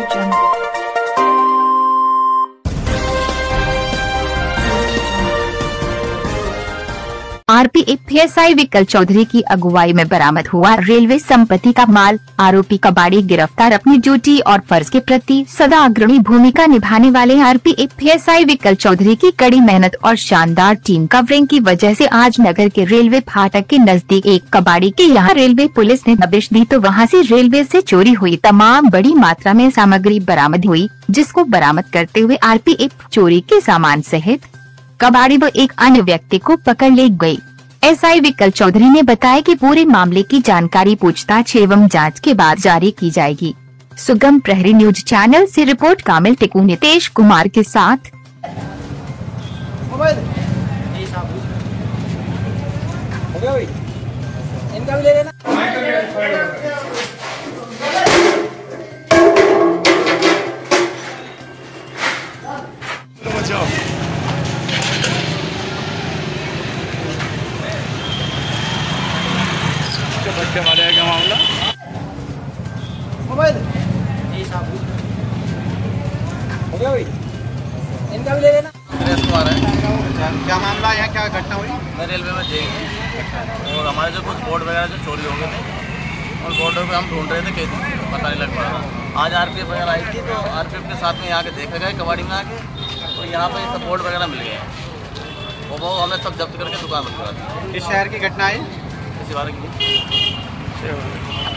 RPF विकल चौधरी की अगुवाई में बरामद हुआ रेलवे संपत्ति का माल। आरोपी कबाड़ी गिरफ्तार। अपनी ड्यूटी और फर्ज के प्रति सदा अग्रणी भूमिका निभाने वाले आरपीएफ विकल चौधरी की कड़ी मेहनत और शानदार टीम कवरिंग की वजह से आज नगर के रेलवे फाटक के नजदीक एक कबाड़ी के यहाँ रेलवे पुलिस ने दबिश दी तो वहाँ से रेलवे से चोरी हुई तमाम बड़ी मात्रा में सामग्री बरामद हुई, जिसको बरामद करते हुए आरपीएफ चोरी के सामान सहित कबाड़ी व एक अन्य व्यक्ति को पकड़ ले गई। एसआई विकल चौधरी ने बताया कि पूरे मामले की जानकारी पूछताछ एवं जांच के बाद जारी की जाएगी। सुगम प्रहरी न्यूज चैनल से रिपोर्ट कामिल टिकू नितेश कुमार के साथ। बच्चे मारे क्या मामला? मोबाइल हो गया भाई, इनका भी ले लेना। क्या मामला है, क्या घटना हुई? मैं रेलवे में जेई और हमारे जो कुछ बोर्ड वगैरह जो चोरी हो गए थे और बोर्डों पे हम ढूंढ रहे थे कैसे पता नहीं लग पा। आज आरपीएफ वगैरह आई थी तो आरपीएफ के साथ में यहाँ के देखा गया कबाड़ी में आके, तो यहाँ पे सब बोर्ड वगैरह मिल गए हैं। वो हमने सब जब्त करके दुकान रखा। किस शहर की घटना है? इसी बारे की